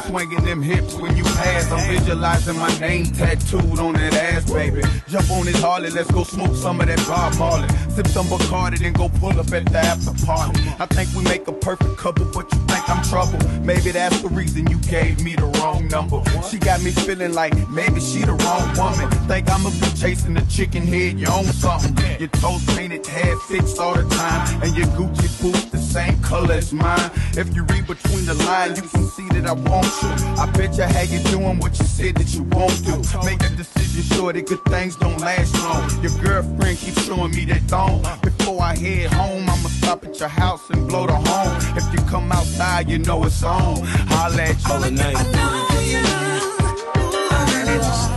swinging them hips when you pass. I'm visualizing my name tattooed on that ass, baby. Jump on this Harley, let's go smoke some of that Bob Marley. Sip some Bacardi, then go pull up at the after party. I think we make a perfect couple, but you think I'm trouble. Maybe that's the reason you gave me the wrong number. She got me feeling like maybe she the wrong woman. Think I'ma be chasing a chicken head, you own something. Your toes painted, hair fixed all the time, and your Gucci boots the same color as mine. If you read between the lines, you can see that I want you. I bet you how you doing what you said that you won't do. Make a decision sure that good things don't last long. Your girlfriend keeps showing me that thong. Before I head home, I'ma stop at your house and blow the horn. If you come outside, you know it's on. Holla at you. All night. I know you.